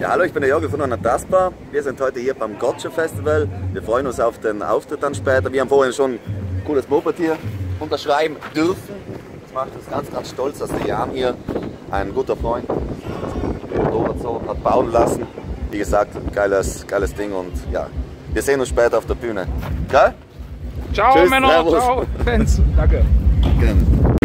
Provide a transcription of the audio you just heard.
Ja, hallo, ich bin der Jörg von Anataspa. Wir sind heute hier beim Gotcha Festival. Wir freuen uns auf den Auftritt dann später. Wir haben vorhin schon ein cooles Moped hier unterschreiben dürfen. Das macht uns ganz, ganz stolz, dass der Jan hier, ein guter Freund, das Motorrad so hat bauen lassen. Wie gesagt, geiles Ding und ja, wir sehen uns später auf der Bühne. Okay? Ciao Tschüss, Männer, servus. ciao Fans, danke. Genau.